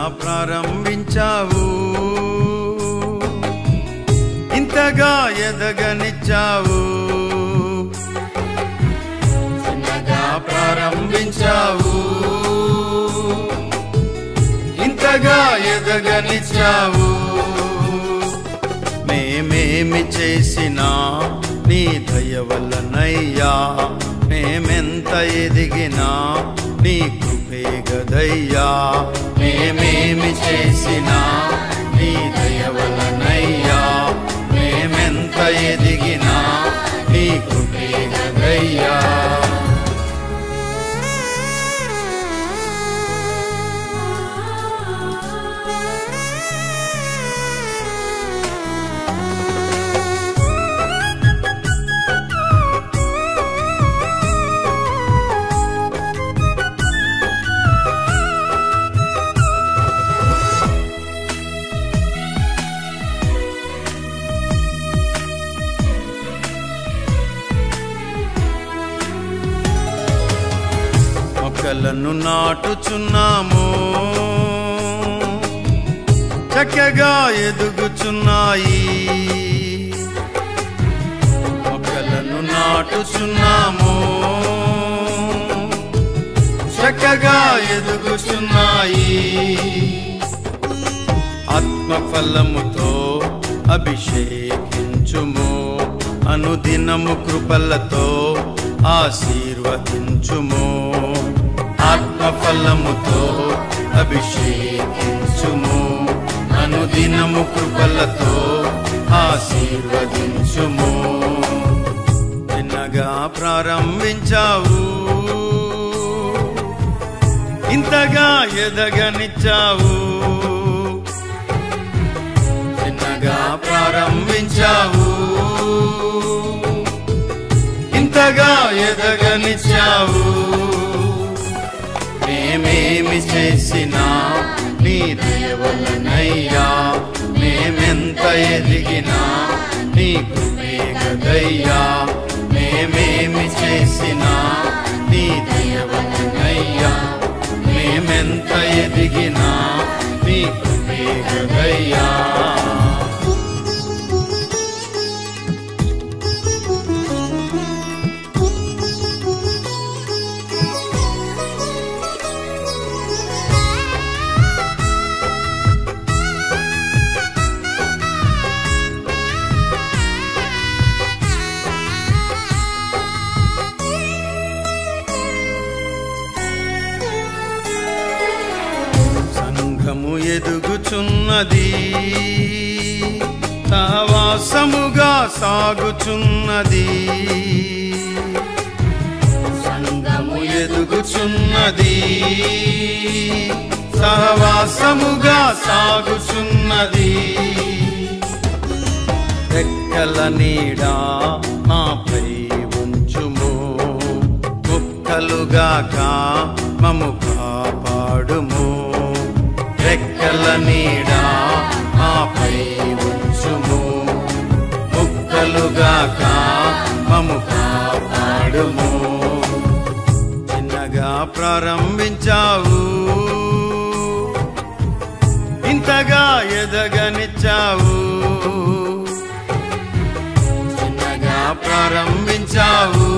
ప్రారంభించావు, ఇంతగా ఎదగనిచ్చావు. చిన్నగా ప్రారంభించావు, ఇంతగా ఎదగనిచ్చావు. మేమేమి చేసినా నీ దయ వల్లనయ్యా, మేమెంత ఎదిగినా నీ కృపే గదయ్యా. మేమేమి చేసినా నీ దయ వల్లనయ్యా, మేమెంత ఎదిగినా నీ కృపే గదయ్యా. మొక్కలను నాటుచున్నాము, చక్కగా ఎదుగుచున్నాయి. మొక్కలను నాటుచున్నాము, చక్కగా ఎదుగుచున్నాయి. ఆత్మఫలముతో అభిషేకించుము, అనుదినము కృపలతో ఆశీర్వదించుము. ఆత్మఫలముతో అభిషేకించుము, అనుదినము కృపలతో ఆశీర్వదించుము. చిన్నగా ప్రారంభించావు, ఇంతగా ఎదగనిచ్చావు. చిన్నగా ప్రారంభించావు, ఇంతగా ఎదగనిచ్చావు. మేమేమి చేసినా నీ దయ వల్లనయ్యా, మేమెంత ఎదిగినా నీ కృపే గదయ్యా. మేమేమి చేసినా నీ దయ వల్లనయ్యా, మేమెంత ఎదిగినా నీ కృపే గదయ్యా. సంఘము ఎదుగుచున్నది, సహవాసముగా సాగుచున్నది. సంఘము ఎదుగుచున్నది, సహవాసముగా సాగుచున్నది. రెక్కల నీడా మాపై ఉంచుము, ముక్కలుగాక మము కాపాడుము. రెక్కల నీడా మాపై ఉంచుము, ముక్కలుగాక మము కాపాడుము. చిన్నగా ప్రారంభించావు, ఇంతగా ఎదగనిచ్చావు. చిన్నగా ప్రారంభించావు,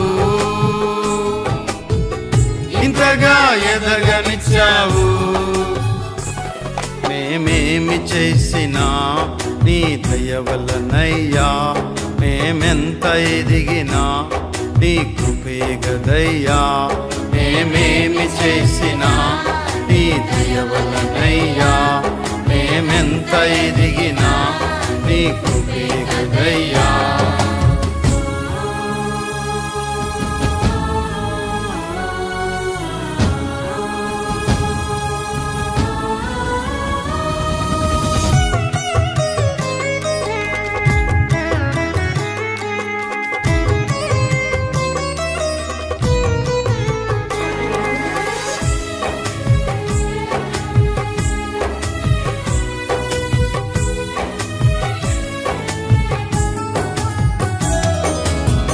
ఇంతగా ఎదగనిచ్చావు. మేమేమి చేసినా నీ దయ వల్లనయ్యా, మేమెంత ఎదిగినా నీ కృపే గదయ్యా. మేమేమి చేసినా నీ దయ వల్లనయ్యా, మేమెంత ఎదిగినా నీ కృపే గదయ్యా.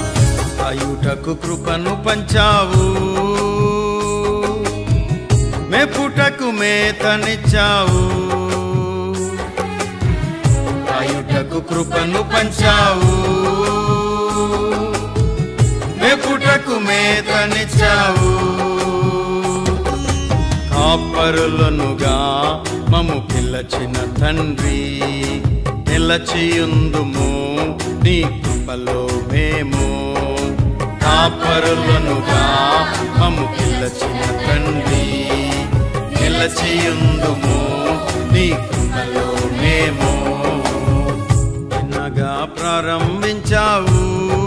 అయుటకు కృపను పంచావు, మెప్పుటకు మేతనిచ్చావు, కాయుటకు కృపను పంచావు. మెప్పుటకు మేతనిచ్చావు, కాపరులనుగా మము పిలచిన తండ్రి. నిలచియుందుము నీ కృపలో మేము, కాపరులనుగా మము పిలచిన తండ్రి. నిలచియుందుము నీ కృపలో మేము. చిన్నగా ప్రారంభించావు,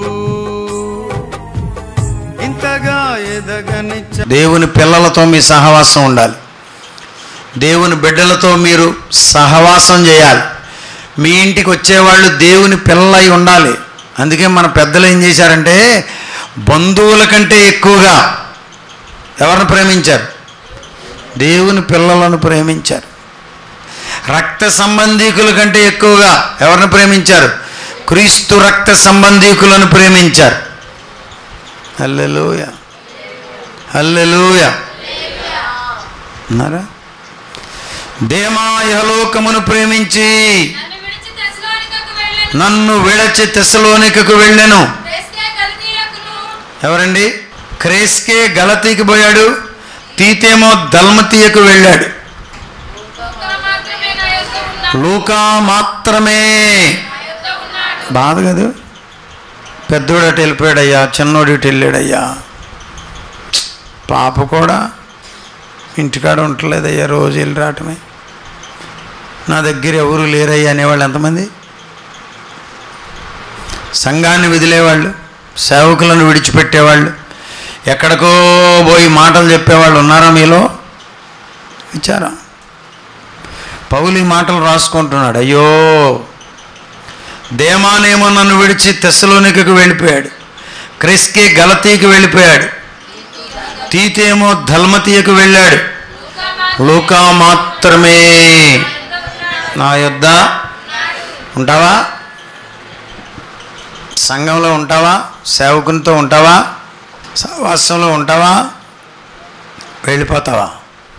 ఇంతగా ఎదగనిచ్చ. దేవుని పిల్లలతో మీ సహవాసం ఉండాలి. దేవుని బిడ్డలతో మీరు సహవాసం చేయాలి. మీ ఇంటికి వచ్చేవాళ్ళు దేవుని పిల్లలై ఉండాలి. అందుకే మన పెద్దలు ఏం చేశారంటే బంధువుల కంటే ఎక్కువగా ఎవరిని ప్రేమించారు? దేవుని పిల్లలను ప్రేమించారు. రక్త సంబంధీకుల కంటే ఎక్కువగా ఎవరిని ప్రేమించారు? క్రీస్తు రక్త సంబంధీకులను ప్రేమించారు. హల్లెలూయా, హల్లెలూయా అన్నారా? దేమా యెహోలోకమును ప్రేమించి నన్ను విడచి తెస్సలోనికకు వెళ్ళెను. ఎవరండి? క్రేస్కే గలతీకి పోయాడు, తీతేమో దల్మతీయకు వెళ్ళాడు. లూకా మాత్రమే. బాధ కదా, పెద్దోడు అటు వెళ్ళిపోయాడయ్యా, చిన్నోడు ఇటు వెళ్ళాడయ్యా. పాప కూడా ఇంటికాడ ఉండలేదయ్యా, రోజు వెళ్ళి రావటమే. నా దగ్గర ఎవరు లేరయ్యా అనేవాళ్ళు ఎంతమంది? సంఘాన్ని వదిలేవాళ్ళు, సేవకులను విడిచిపెట్టేవాళ్ళు, ఎక్కడికో పోయి మాటలు చెప్పేవాళ్ళు ఉన్నారా మీలో? విచారం. పౌలు ఈ మాటలు రాసుకుంటున్నాడు. అయ్యో, దేమానేమో నన్ను విడిచి తెస్సలోనికకు వెళ్ళిపోయాడు, క్రెస్కే గలతీకి వెళ్ళిపోయాడు, తీతేమో దల్మతీయకు వెళ్ళాడు. లూకా మాత్రమే నా యొద్ద ఉంటావా? సంఘంలో ఉంటావా? సేవకునితో ఉంటావా? సహవాసంలో ఉంటావా? వెళ్ళిపోతావా?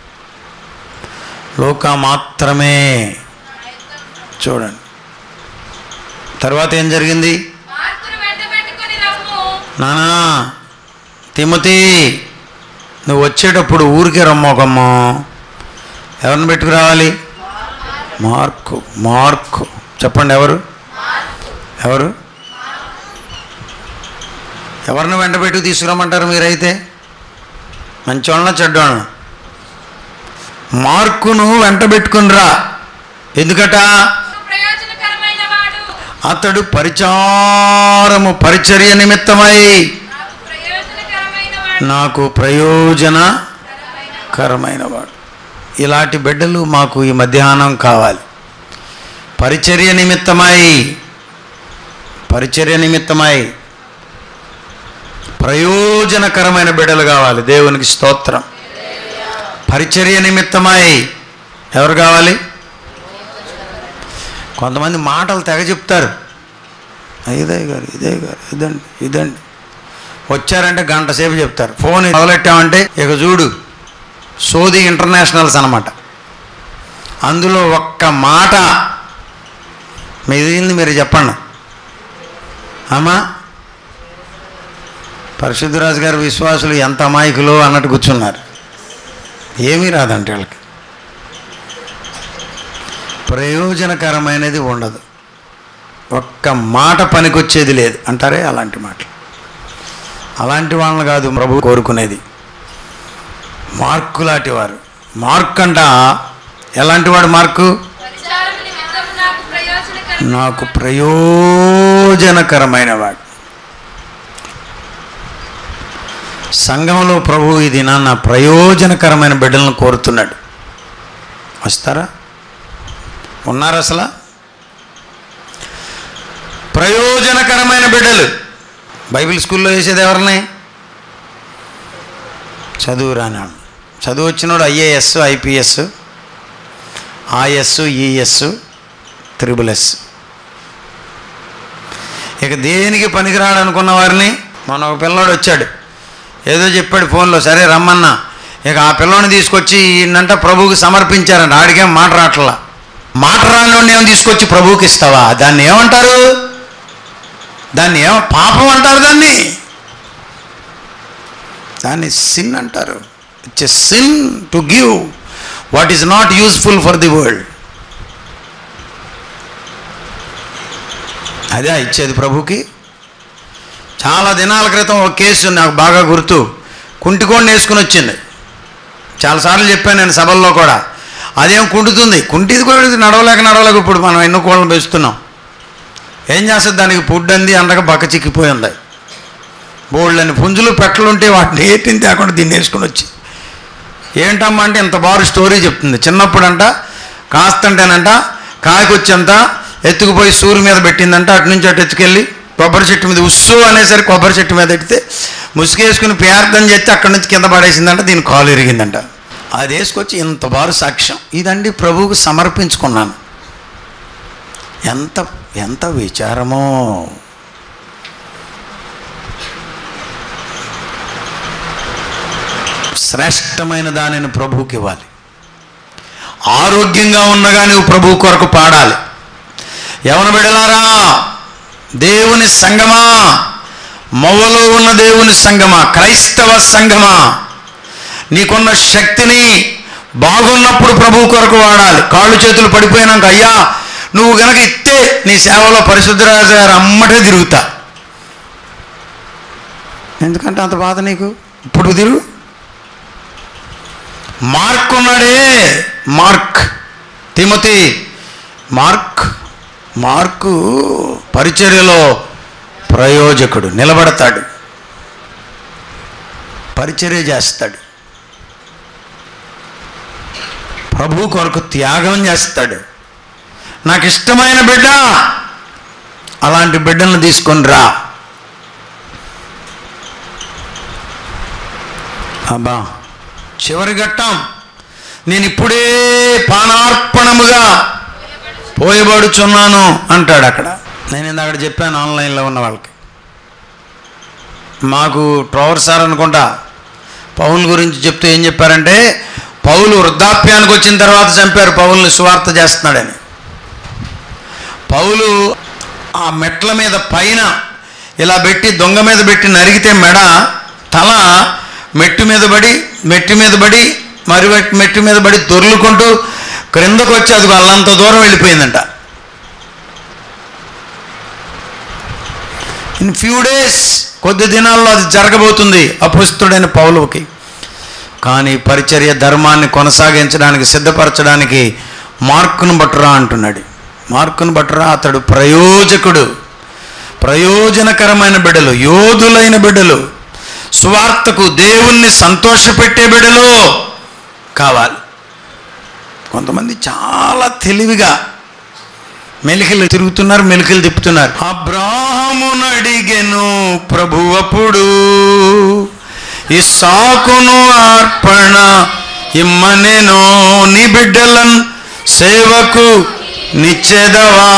లూకా మాత్రమే. చూడండి తర్వాత ఏం జరిగింది? నానా తిమోతి, నువ్వు వచ్చేటప్పుడు ఊరికే రమ్మోకమ్మా. ఎవరిని పెట్టుకురావాలి? మార్కు. మార్కు చెప్పండి, ఎవరు? ఎవరు? ఎవరిని వెంట పెట్టుకు తీసుకురమ్మంటారు మీరైతే? మంచోళ్ళ చెడ్డోళ్ళ? మార్కును వెంట పెట్టుకునిరా. ఎందుకట? అతడు పరిచర్య నిమిత్తమై నాకు ప్రయోజనకరమైన వాడు. ఇలాంటి బిడ్డలు మాకు ఈ మధ్యాహ్నం కావాలి. పరిచర్య నిమిత్తమై ప్రయోజనకరమైన బిడ్డలు కావాలి. దేవునికి స్తోత్రం. పరిచర్య నిమిత్తమై ఎవరు కావాలి? కొంతమంది మాటలు తెగ చెప్తారు. ఇదే గారు, ఇదే గారు, ఇదండి, ఇదండి. వచ్చారంటే గంట సేపు చెప్తారు. ఫోన్ మొదలెట్టామంటే ఇక చూడు, సోది ఇంటర్నేషనల్స్ అన్నమాట. అందులో ఒక్క మాట మిగిలింది మీరు చెప్పండి. అమ్మా, పరిశుద్ధరాజు గారు విశ్వాసులు ఎంత అమాయకులు అన్నట్టు కూర్చున్నారు. ఏమీ రాదంటే వాళ్ళకి. ప్రయోజనకరమైనది ఉండదు, ఒక్క మాట పనికొచ్చేది లేదు అంటారే, అలాంటి మాటలు. అలాంటి వాళ్ళని కాదు ప్రభు కోరుకునేది. మార్కు లాంటి వారు. మార్కు అంట ఎలాంటి వాడు? మార్కు నాకు ప్రయోజనకరమైన వాడు. సంఘంలో ప్రభు ఇది నా ప్రయోజనకరమైన బిడ్డలను కోరుతున్నాడు. వస్తారా? ఉన్నారు అసలు? ప్రయోజనకరమైన బిడ్డలు. బైబిల్ స్కూల్లో వేసేది ఎవరిని? చదువు రానాడు. చదువు వచ్చినోడు ఐఏఎస్, ఐపీఎస్, ఆఎస్, ఈఎస్, త్రిబుల్-ఎస్. ఇక దేనికి పనికిరాడు అనుకున్న వారిని. మన ఒక పిల్లవాడు వచ్చాడు, ఏదో చెప్పాడు ఫోన్లో, సరే రమ్మన్నా, ఇక ఆ పిల్లని తీసుకొచ్చి ఈయనంట ప్రభువుకి సమర్పించారంట. ఆడికేం మాట రాట్లా. మాట రాని ఏమో తీసుకొచ్చి ప్రభువుకి ఇస్తావా? దాన్ని ఏమంటారు? దాన్ని పాపం అంటారు. దాన్ని సిన్ అంటారు. It's a sin to give what is not useful for the world. అదే ఇచ్చేది ప్రభుకి. చాలా దినాల క్రితం ఒక కేసు నాకు బాగా గుర్తు. కుంటికోడిని వేసుకుని వచ్చింది. చాలాసార్లు చెప్పాను నేను సభల్లో కూడా. అదేం కుంటుతుంది, కుంటిది కూడా నడవలేక ఇప్పుడు మనం ఎన్నో కోళ్ళను పెంచుతున్నాం. ఏం చేస్తుంది? దానికి ఫుడ్ అంది అందక బక్క చిక్కిపోయి ఉంది. బోళ్ళని పుంజులు పెట్టలుంటే వాటిని ఏటిని తేకుండా దీన్ని వేసుకుని వచ్చి ఏంటమ్మా అంటే ఇంత బారు స్టోరీ చెప్తుంది. చిన్నప్పుడంట కాస్తంటేనంట కాయకొచ్చేంత ఎత్తుకుపోయి సూర్యు మీద పెట్టిందంట. అటు నుంచి అటు ఎత్తుకెళ్ళి కొబ్బరి చెట్టు మీద ఉస్సు అనేసరికి కొబ్బరి చెట్టు మీద ఎడితే ముసుగేసుకుని ప్రార్థన చేస్తే అక్కడి నుంచి కింద పడేసిందంట. దీని కాలు ఇరిగిందంట. అది వేసుకొచ్చి ఇంత బారు సాక్ష్యం. ఇదండి ప్రభువుకు సమర్పించుకున్నాను. ఎంత ఎంత విచారమో. శ్రేష్టమైన దానిని ప్రభువుకి ఇవ్వాలి. ఆరోగ్యంగా ఉన్నగా నువ్వు ప్రభువు కొరకు పాడాలి. యవన బిడ్డలారా, దేవుని సంగమా, మొవ్వలో ఉన్న దేవుని సంగమా, క్రైస్తవ సంగమా, నీకున్న శక్తిని బాగున్నప్పుడు ప్రభువు కొరకు వాడాలి. కాళ్ళు చేతులు పడిపోయినాక అయ్యా నువ్వు గనక ఇస్తే నీ సేవలో పరిశుద్ధరాజు గారు అమ్మటే తిరుగుతా. ఎందుకంటే అంత బాధ నీకు. ఇప్పుడు తిరుగు. మార్క్ ఉన్నాడే, తిమోతి మార్కు పరిచర్యలో ప్రయోజకుడు. నిలబడతాడు, పరిచర్య చేస్తాడు, ప్రభు కొరకు త్యాగం చేస్తాడు. నాకు ఇష్టమైన బిడ్డ, అలాంటి బిడ్డలను తీసుకొని రా. అబ్బా చివరి ఘట్టం, నేను ఇప్పుడే పానార్పణముగా పోయబడుచున్నాను అంటాడు అక్కడ. నేను ఇందాక చెప్పాను ఆన్లైన్లో ఉన్న వాళ్ళకి. మాకు ట్రోవర్ సార్ అనుకుంటా పౌలు గురించి చెప్తూ ఏం చెప్పారంటే, పౌలు వృద్ధాప్యానికి వచ్చిన తర్వాత చంపారు పౌలుని సువార్త చేస్తున్నాడని. పౌలు ఆ మెట్ల మీద పైన ఇలా పెట్టి దొంగ మీద పెట్టి నరిగితే మెడ తల మెట్టు మీద పడి మరి మెట్టు మీద పడి దొర్లుకుంటూ క్రిందకు వచ్చి అది వాళ్ళంత దూరం వెళ్ళిపోయిందంట. ఇన్ ఫ్యూ డేస్, కొద్ది దినాల్లో అది జరగబోతుంది అపుస్తుడైన పౌలుకి. కానీ పరిచర్య ధర్మాన్ని కొనసాగించడానికి సిద్ధపరచడానికి మార్కును బట్టురా అంటున్నాడు. మార్కును బట్టురా, అతడు ప్రయోజకుడు. ప్రయోజనకరమైన బిడ్డలు, యోధులైన బిడ్డలు, సువార్తకు దేవుణ్ణి సంతోషపెట్టే బిడ్డలు కావాలి. కొంతమంది చాలా తెలివిగా మెలికలు తిరుగుతున్నారు, మెలికలు తిప్పుతున్నారు. అబ్రాహామును అడిగెను ప్రభువప్పుడు, ఇస్సాకును అర్పణ ఇమ్మనెను, నీ బిడ్డలను సేవకు నిచ్చెదవా,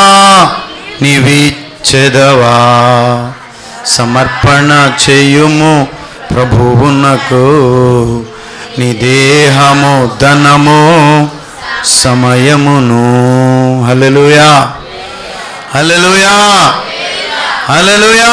నీవిచ్చెదవా, సమర్పణ చేయుము ప్రభువునకు, నీ దేహము ధనము సమయమును. హల్లెలూయా, హల్లెలూయా, హల్లెలూయా.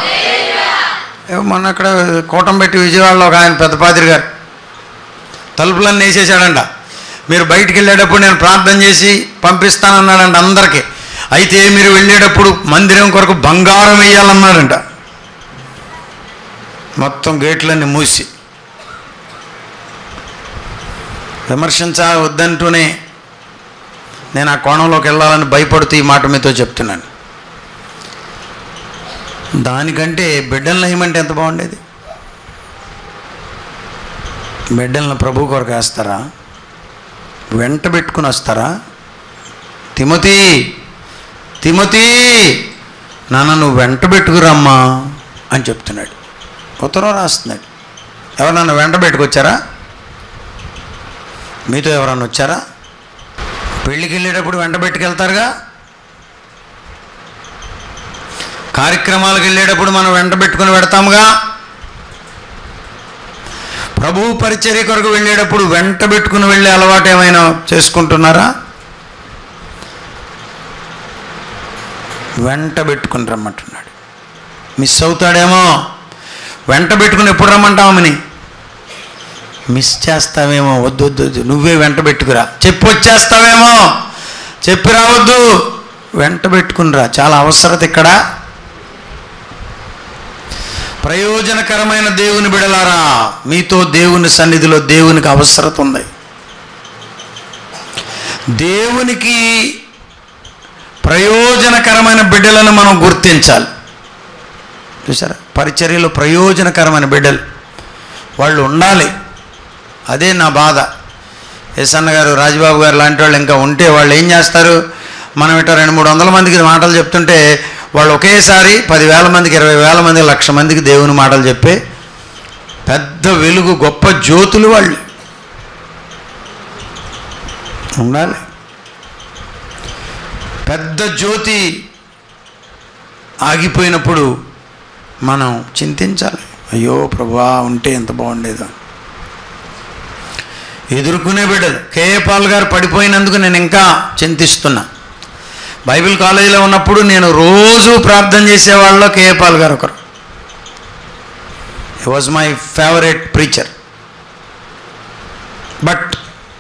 మొన్న అక్కడ కోటంబెట్టి విజయవాడలో ఒక ఆయన పెద్ద పాదిరి గారు తలుపులన్నీ వేసేసాడంట. మీరు బయటికి వెళ్ళేటప్పుడు నేను ప్రార్థన చేసి పంపిస్తానన్నాడంట అందరికీ. అయితే మీరు వెళ్ళేటప్పుడు మందిరం కొరకు బంగారం వేయాలన్నాడంట. మొత్తం గేట్లన్నీ మూసి. వద్దంటూనే నేను ఆ కోణంలోకి వెళ్ళాలని భయపడుతూ ఈ మాట మీతో చెప్తున్నాను. దానికంటే బిడ్డలను వేయమంటే ఎంత బాగుండేది. బిడ్డలను ప్రభు కొరకు వేస్తారా? వెంట పెట్టుకుని వస్తారా? తిమోతి నాన్న నువ్వు వెంట పెట్టుకురమ్మా అని చెప్తున్నాడు. ఉత్తరం రాస్తున్నాడు. ఎవరన్నా వెంట పెట్టుకొచ్చారా? మీతో ఎవరన్నా వచ్చారా? పెళ్ళికి వెళ్ళేటప్పుడు వెంట పెట్టుకెళ్తారుగా. కార్యక్రమాలకు వెళ్ళేటప్పుడు మనం వెంట పెట్టుకుని పెడతాముగా. ప్రభు పరిచర్య కొరకు వెళ్ళేటప్పుడు వెంట పెట్టుకుని వెళ్ళే అలవాటు ఏమైనా చేసుకుంటున్నారా? వెంట పెట్టుకుని రమ్మంటున్నాడు. మిస్ అవుతాడేమో. వెంట పెట్టుకుని ఎప్పుడు రమ్మంటామని మిస్ చేస్తావేమో. వద్దు వద్దు వద్దు, నువ్వే వెంట పెట్టుకురా. చెప్పి వచ్చేస్తావేమో, చెప్పి రావద్దు, వెంట పెట్టుకునిరా. చాలా అవసరత ఇక్కడ. ప్రయోజనకరమైన దేవుని బిడలారా, మీతో దేవుని సన్నిధిలో దేవునికి అవసరత ఉంది. దేవునికి ప్రయోజనకరమైన బిడ్డలను మనం గుర్తించాలి. చూసారా, పరిచర్యలో ప్రయోజనకరమైన బిడ్డలు వాళ్ళు ఉండాలి. అదే నా బాధ. ఎస్అన్న గారు, రాజబాబు గారు లాంటి వాళ్ళు ఇంకా ఉంటే వాళ్ళు ఏం చేస్తారు, మనం ఇట్లా 200-300 మందికి మాటలు చెప్తుంటే వాళ్ళు ఒకేసారి 10,000 మందికి, 20,000 మందికి, 1,00,000 మందికి దేవుని మాటలు చెప్పే పెద్ద వెలుగు, గొప్ప జ్యోతులు వాళ్ళు ఉండాలి. పెద్ద జ్యోతి ఆగిపోయినప్పుడు మనం చింతించాలి. అయ్యో ప్రభువా, ఉంటే ఎంత బాగుండేదో. ఎదుర్కొనే బిడ్డలు. కేఏ పాల్ గారు పడిపోయినందుకు నేను ఇంకా చింతిస్తున్నా. బైబిల్ కాలేజీలో ఉన్నప్పుడు నేను రోజు ప్రార్థన చేసేవాళ్ళలో కేఏ పాల్ గారు ఒకరు. He was my favourite preacher. But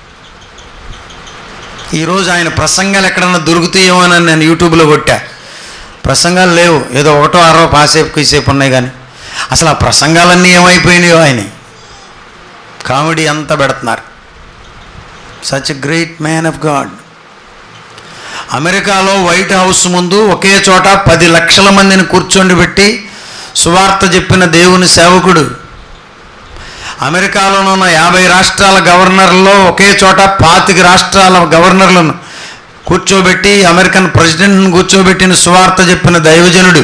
ఈరోజు ఆయన ప్రసంగాలు ఎక్కడన్నా దొరుకుతాయేమో అని నేను యూట్యూబ్లో కొట్టా. ప్రసంగాలు లేవు, ఏదో 1-6 పాసేపు ఈసేపు ఉన్నాయి. కానీ అసలు ఆ ప్రసంగాలన్నీ ఏమైపోయినాయో. ఆయన కామెడీ అంతా పెడుతున్నారు. Such a great man of God. అమెరికాలో వైట్ హౌస్ ముందు ఒకే చోట 10 లక్షల మందిని కూర్చొని పెట్టి సువార్త చెప్పిన దేవుని సేవకుడు. అమెరికాలోనున్న 50 రాష్ట్రాల గవర్నర్లో ఒకే చోట 25 రాష్ట్రాల గవర్నర్లను కూర్చోబెట్టి అమెరికన్ ప్రెసిడెంట్ను కూర్చోబెట్టిన సువార్త చెప్పిన దైవజనుడు.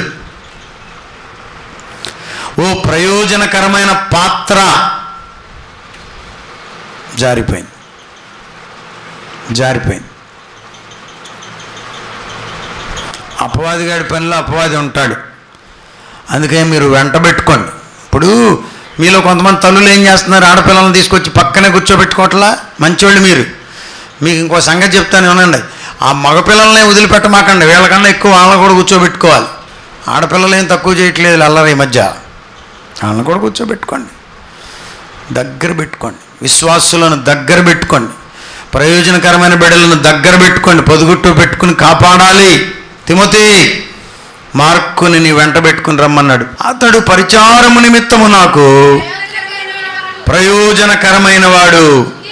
ఓ ప్రయోజనకరమైన పాత్ర జారిపోయింది. అపవాదిగాడి పనిలో అపవాది ఉంటాడు. అందుకే మీరు వెంట పెట్టుకోండి. ఇప్పుడు మీలో కొంతమంది తల్లులు ఏం చేస్తున్నారు, ఆడపిల్లలను తీసుకొచ్చి పక్కనే కూర్చోబెట్టుకోవట్లా. మంచివాళ్ళు మీరు. మీకు ఇంకో సంగతి చెప్తాను వినండి. ఆ మగపిల్లల్ని వదిలిపెట్టమాకండి, వీళ్ళకన్నా ఎక్కువ వాళ్ళని కూడా కూర్చోబెట్టుకోవాలి. ఆడపిల్లలు ఏం తక్కువ చేయట్లేదు అల్లరి ఈ మధ్య. వాళ్ళని కూడా కూర్చోబెట్టుకోండి, దగ్గర పెట్టుకోండి. విశ్వాసులను దగ్గర పెట్టుకోండి. ప్రయోజనకరమైన బిడ్డలను దగ్గర పెట్టుకోండి. పొదుగుట్టు పెట్టుకుని కాపాడాలి. తిమోతి, మార్కుని నీ వెంట పెట్టుకుని రమ్మన్నాడు. అతడు పరిచారము నిమిత్తము నాకు ప్రయోజనకరమైన వాడు.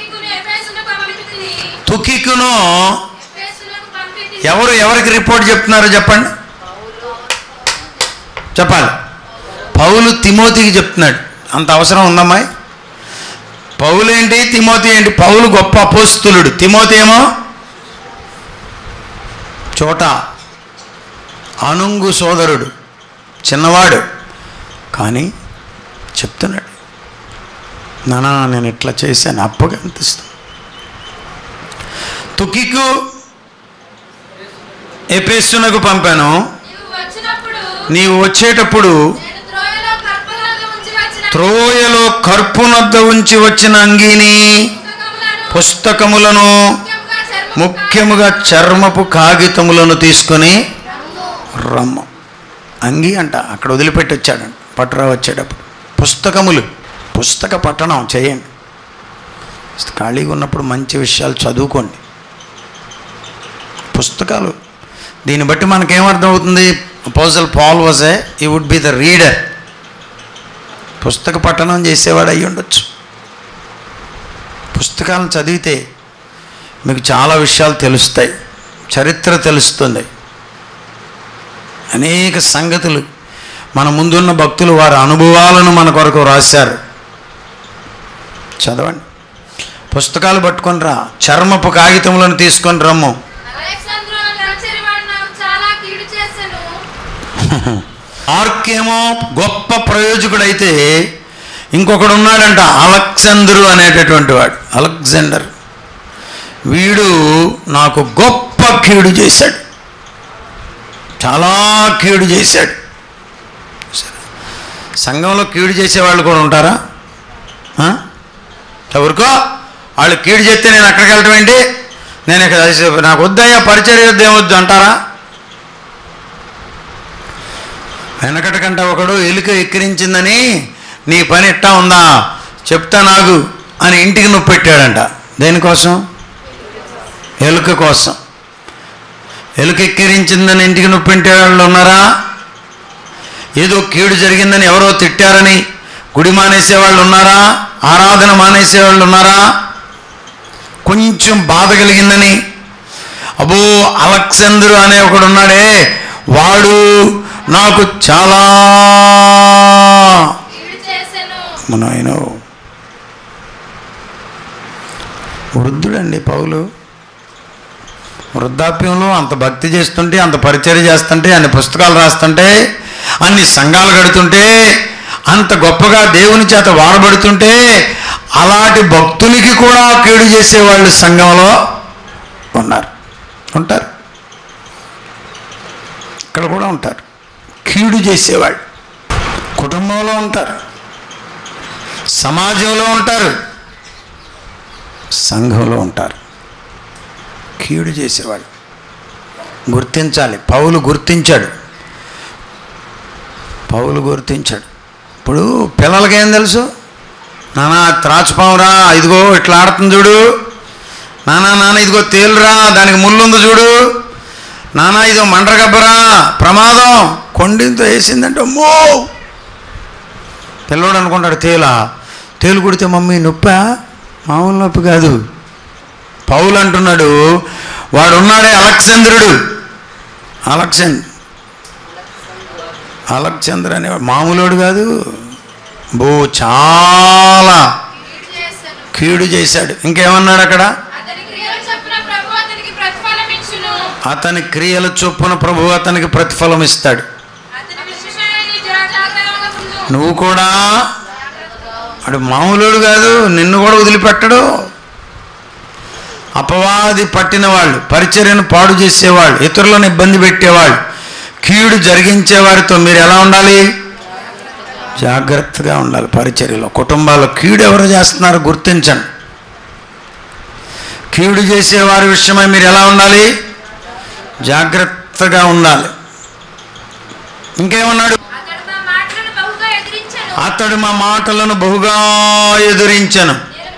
తుకికును ఎవరికి రిపోర్ట్ చెప్తున్నారో చెప్పండి, చెప్పాలి. పౌలు తిమోతికి చెప్తున్నాడు. అంత అవసరం ఉందమ్మాయి? పౌలు ఏంటి, తిమోతి ఏంటి? పౌలు గొప్ప అపోస్తులుడు, తిమోతి ఏమో చోట అనుంగు సోదరుడు, చిన్నవాడు. కానీ చెప్తున్నాడు, నానా నేను ఇట్లా చేశాను, అప్పగా అనిపిస్తుంది. తుకికు ఎఫెసునకు పంపాను. నీవు వచ్చేటప్పుడు త్రోయలో కర్పునొద్ద ఉంచి వచ్చిన అంగీని, పుస్తకములను, ముఖ్యముగా చర్మపు కాగితములను తీసుకొని రమ్ము. అంగీ అంట అక్కడ వదిలిపెట్టి వచ్చాడు. పట్టురా వచ్చేటప్పుడు పుస్తకములు, పుస్తక పట్టణం చేయండి. ఖాళీగా ఉన్నప్పుడు మంచి విషయాలు చదువుకోండి. పుస్తకాలు. దీన్ని బట్టి మనకేమర్థం అవుతుంది? Apostle Paul was he would be the reader. పుస్తక పఠనం చేసేవాడు అయ్యి ఉండొచ్చు. పుస్తకాలను చదివితే మీకు చాలా విషయాలు తెలుస్తాయి, చరిత్ర తెలుస్తుంది, అనేక సంగతులు. మన ముందున్న భక్తులు వారి అనుభవాలను మన కొరకు రాశారు. చదవండి, పుస్తకాలు పట్టుకొని రా, చర్మపు కాగితములను తీసుకొని రమ్ము. ఆర్కేమో గొప్ప ప్రయోజకుడైతే ఇంకొకడు ఉన్నాడంట, అలెగ్జాండరు అనేటటువంటి వాడు. అలెగ్జాండర్ వీడు నాకు గొప్ప కీడు చేశాడు, చాలా కీడు చేశాడు. సంఘంలో కీడు చేసేవాళ్ళు కూడా ఉంటారా? ఎవరికో వాళ్ళు కీడు చేస్తే నేను అక్కడికి వెళ్ళటం ఏంటి, నేను ఇక్కడ నాకు వద్దయ్యా పరిచర్య వద్దు ఏమొద్దు అంటారా? వెనకటికంట ఒకడు ఎలుక ఎక్కిరించిందని నీ పని ఇట్టా ఉందా చెప్తా నాకు అని ఇంటికి నొప్పి పెట్టాడంట. దేనికోసం? ఎలుక కోసం. ఎలుక ఎక్కిరించిందని ఇంటికి నొప్పి పెట్టే వాళ్ళు ఉన్నారా? ఏదో కీడు జరిగిందని ఎవరో తిట్టారని గుడి మానేసేవాళ్ళు ఉన్నారా? ఆరాధన మానేసేవాళ్ళు ఉన్నారా? కొంచెం బాధ కలిగిందని, అబ్బో అలెగ్జాండర్ అనే ఒకడు ఉన్నాడే, వాడు నాకు చాలా ఆయన వృద్ధుడండి పౌలు. వృద్ధాప్యంలో అంత భక్తి చేస్తుంటే, అంత పరిచర్య చేస్తుంటే, అన్ని పుస్తకాలు రాస్తుంటే, అన్ని సంఘాలు కడుతుంటే, అంత గొప్పగా దేవుని చేత వాడబడుతుంటే, అలాంటి భక్తునికి కూడా కీడు చేసేవాళ్ళు సంఘంలో ఉంటారు. ఇక్కడ కూడా ఉంటారు కీడు చేసేవాళ్ళు. కుటుంబంలో ఉంటారు, సమాజంలో ఉంటారు, సంఘంలో ఉంటారు కీడు చేసేవాళ్ళు. గుర్తించాలి. పౌలు గుర్తించాడు. ఇప్పుడు పిల్లలకేం తెలుసు? నాన్న త్రాచుపావురా, ఇదిగో ఇట్లా ఆడుతుంది చూడు, నాన్న ఇదిగో తేలురా, దానికి ముళ్ళుంది చూడు, నాన్న ఇదో మండ్రగబ్బరా, ప్రమాదం, కొండింతో వేసిందంటే అమ్మో. పిల్లోడు అనుకుంటాడు తేలు కుడితే మమ్మీ నొప్పా? మామూలు నొప్పి కాదు. పౌలు అంటున్నాడు, వాడు ఉన్నాడే అలెగ్జాండర్ అనేవాడు మామూలుడు కాదు, చాలా కీడు చేశాడు. ఇంకేమన్నాడు అక్కడ? అతని క్రియల చొప్పున ప్రభువు అతనికి ప్రతిఫలం ఇస్తాడు. నువ్వు కూడా వాడు మామూలుడు కాదు, నిన్ను కూడా వదిలిపెట్టడు. అపవాది పట్టిన వాళ్ళు, పరిచర్యను పాడు చేసేవాళ్ళు, ఇతరులను ఇబ్బంది పెట్టేవాళ్ళు, కీడు జరిగించేవారితో మీరు ఎలా ఉండాలి? జాగ్రత్తగా ఉండాలి. పరిచర్యలో, కుటుంబాల్లో కీడు ఎవరు చేస్తున్నారు గుర్తించండి. కీడు చేసేవారి విషయమై మీరు ఎలా ఉండాలి? జాగ్రత్తగా ఉండాలి. ఇంకేమన్నాడు? అతడు మా మాటలను బహుగా ఎదురించను.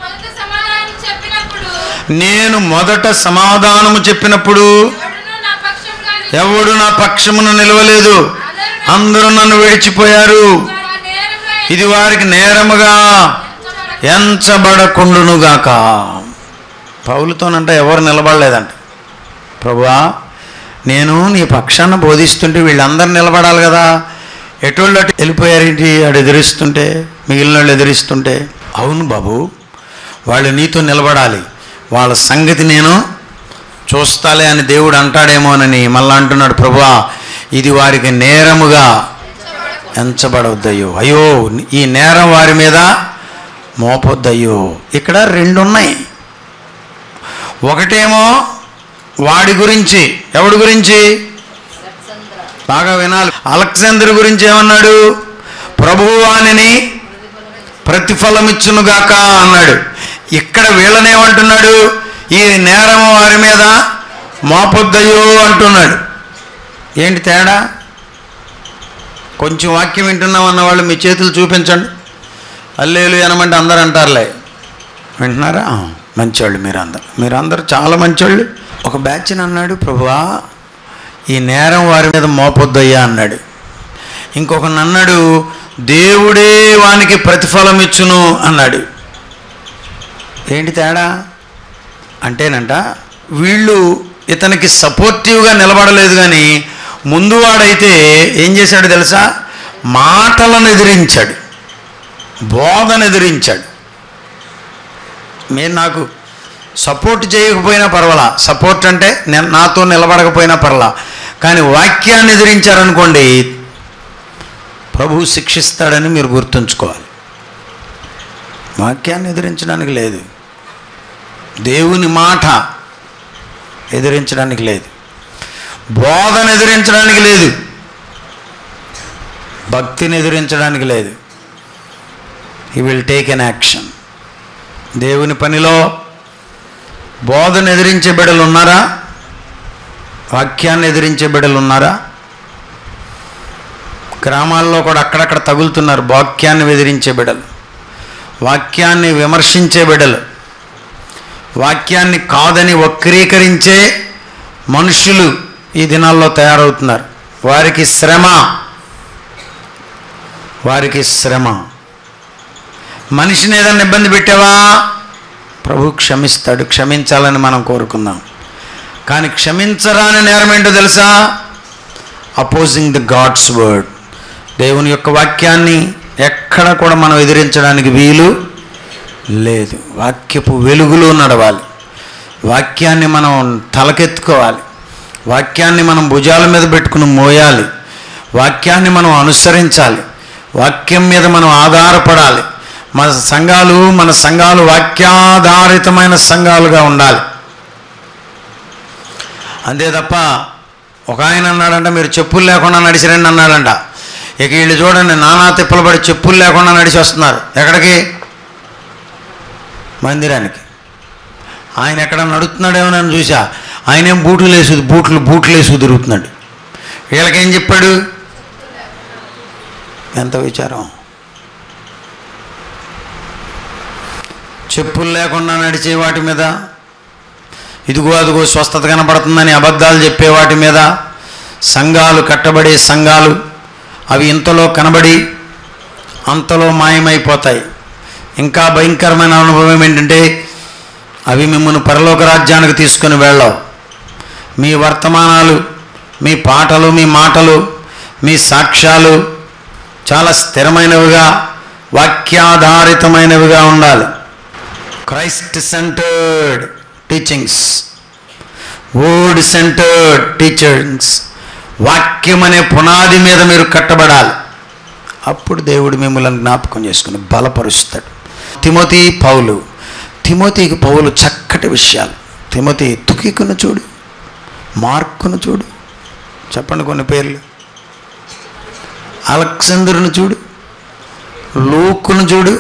నేను మొదట సమాధానము చెప్పినప్పుడు ఎవడు నా పక్షమును నిలవలేదు, అందరూ నన్ను విడిచిపోయారు. ఇది వారికి నేరముగా ఎంచబడకుండునుగాక. పౌలుతోనంట ఎవరు నిలబడలేదంట. ప్రభువా, నేను నీ పక్షాన బోధిస్తుంటే వీళ్ళందరూ నిలబడాలి కదా, ఎటోళ్ళు అటు వెళ్ళిపోయారేంటి? వాడు ఎదిరిస్తుంటే, మిగిలిన వాళ్ళు ఎదిరిస్తుంటే. అవును బాబు, వాళ్ళు నీతో నిలబడాలి, వాళ్ళ సంగతి నేను చూస్తాలే అని దేవుడు అంటాడేమోనని మళ్ళా అంటున్నాడు, ప్రభువా ఇది వారికి నేరముగా ఎంచబడవద్దయ్యో, అయ్యో ఈ నేరం వారి మీద మోపొద్దయ్యో. ఇక్కడ రెండు ఉన్నాయి. ఒకటేమో వాడి గురించి, ఎవడి గురించి బాగా వినాలి. అలెగ్జాండర్ గురించి ఏమన్నాడు? ప్రభువు వానిని ప్రతిఫలమిచ్చునుగాక అన్నాడు. ఇక్కడ వీళ్ళనేమంటున్నాడు? ఈ నేరము వారి మీద మోపొద్దయ్యో అంటున్నాడు. ఏంటి తేడా? కొంచెం వాక్యం వింటున్నాం అన్న వాళ్ళు మీ చేతులు చూపించండి. అల్లేలు అనమంటే అందరు అంటారులే. వింటున్నారా? మంచోళ్ళు మీరందరూ చాలా మంచోళ్ళు. ఒక బ్యాచ్ని అన్నాడు, ప్రభువా ఈ నేరం వారి మీద మోపొద్దయ్యా అన్నాడు. ఇంకొకరిని అన్నాడు, దేవుడే వానికి ప్రతిఫలం ఇచ్చును అన్నాడు. ఏంటి తేడా అంటేనంట, వీళ్ళు ఇతనికి సపోర్టివ్గా నిలబడలేదు, కానీ ముందు వాడైతే ఏం చేశాడు తెలుసా? మాటలను ఎదిరించాడు, బోధన ఎదిరించాడు. మీరు నాకు సపోర్ట్ చేయకపోయినా పర్వాలా, సపోర్ట్ అంటే నాతో నిలబడకపోయినా పర్వాలా, కానీ వాక్యాన్ని ఎదిరించారనుకోండి ప్రభువు శిక్షిస్తాడని మీరు గుర్తుంచుకోవాలి. వాక్యాన్ని ఎదిరించడానికి లేదు, దేవుని మాట ఎదిరించడానికి లేదు, బోధన ఎదిరించడానికి లేదు, భక్తిని ఎదిరించడానికి లేదు. He will take an action. దేవుని పనిలో బోధన ఎదిరించే బిడ్డలు ఉన్నారా? వాక్యాన్ని ఎదిరించే బిడ్డలు ఉన్నారా? గ్రామాల్లో కూడా అక్కడక్కడ తగులుతున్నారు వాక్యాన్ని ఎదిరించే బిడ్డలు, వాక్యాన్ని విమర్శించే బిడ్డలు, వాక్యాన్ని కాదని వక్రీకరించే మనుషులు ఈ దినాల్లో తయారవుతున్నారు. వారికి శ్రమ, వారికి శ్రమ. మనిషిని ఏదైనా ఇబ్బంది పెట్టావా, ప్రభు క్షమిస్తాడు. క్షమించాలని మనం కోరుకుందాం. కానీ క్షమించరాని నేరం ఏంటో తెలుసా? Opposing the God's word. దేవుని యొక్క వాక్యాన్ని ఎక్కడ కూడా మనం ఎదిరించడానికి వీలు లేదు. వాక్యపు వెలుగులో నడవాలి, వాక్యాన్ని మనం తలకెత్తుకోవాలి, వాక్యాన్ని మనం భుజాల మీద పెట్టుకుని మోయాలి, వాక్యాన్ని మనం అనుసరించాలి, వాక్యం మీద మనం ఆధారపడాలి. మన సంఘాలు వాక్యాధారితమైన సంఘాలుగా ఉండాలి. అంతే తప్ప ఒక ఆయన అన్నాడంట, మీరు చెప్పులు లేకుండా నడిచిరండి అన్నాడంట. ఇక వీళ్ళు చూడండి, నానా తిప్పలు పడి చెప్పులు లేకుండా నడిచి వస్తున్నారు. ఎక్కడికి? మందిరానికి. ఆయన ఎక్కడ నడుస్తున్నాడేమో నన్ను చూసా, ఆయనేం బూట్లు వేసి తిరుగుతున్నాడు. వీళ్ళకేం చెప్పాడు? ఎంత విచారం! చెప్పులు లేకుండా నడిచే వాటి మీద, ఇదిగో అదిగో స్వస్థత కనపడుతుందని అబద్ధాలు చెప్పే వాటి మీద సంఘాలు కట్టబడే సంఘాలు అవి ఇంతలో కనబడి అంతలో మాయమైపోతాయి. ఇంకా భయంకరమైన అనుభవం ఏంటంటే, అవి మిమ్మల్ని పరలోక రాజ్యానికి తీసుకొని వెళ్ళవు. మీ వర్తమానాలు, మీ పాటలు, మీ మాటలు, మీ సాక్ష్యాలు చాలా స్థిరమైనవిగా, వాక్యాధారితమైనవిగా ఉండాలి. Christ centred teachings, word centred teachings. వాక్యం అనే పునాది మీద మీరు కట్టబడాలి. అప్పుడు దేవుడు మిమ్మల్ని జ్ఞాపకం చేసుకుని బలపరుస్తాడు. తిమోతికి పౌలు చక్కటి విషయాలు. తిమోతి తుకికును చూడు, మార్కును చూడు, చెప్పండి కొన్ని పేర్లు. అలెగ్జాండర్ను చూడు, లూకును చూడు,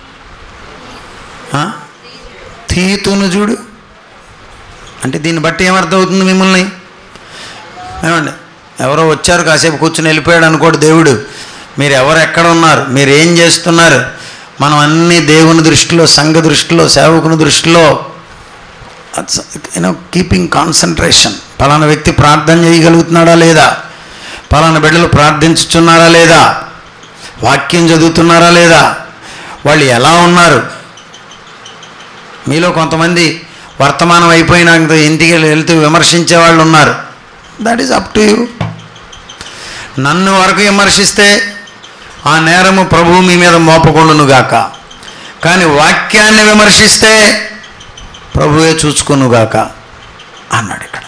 తీతును చూడు. అంటే దీన్ని బట్టి ఏమర్థం అవుతుంది మిమ్మల్ని? ఏమండి, ఎవరో వచ్చారు కాసేపు కూర్చుని వెళ్ళిపోయాడు అనుకోడు దేవుడు. మీరు ఎవరు, ఎక్కడ ఉన్నారు, మీరు ఏం చేస్తున్నారు, మనం అన్నీ దేవుని దృష్టిలో, సంఘ దృష్టిలో, సేవకుని దృష్టిలో కీపింగ్ కాన్సన్ట్రేషన్. పలానా వ్యక్తి ప్రార్థన చేయగలుగుతున్నాడా లేదా, పలానా బిడ్డలు ప్రార్థించుతున్నారా లేదా, వాక్యం చదువుతున్నారా లేదా, వాళ్ళు ఎలా ఉన్నారు. మీలో కొంతమంది వర్తమానం అయిపోయినాక ఇంటికి వెళ్తూ విమర్శించే వాళ్ళు ఉన్నారు. That is up to you. నన్ను వరకు విమర్శిస్తే ఆ నేరము ప్రభువు మీ మీద మోపకుండునుగాక, కానీ వాక్యాన్ని విమర్శిస్తే ప్రభువే చూసుకొనుగాక అన్నాడు ఇక్కడ.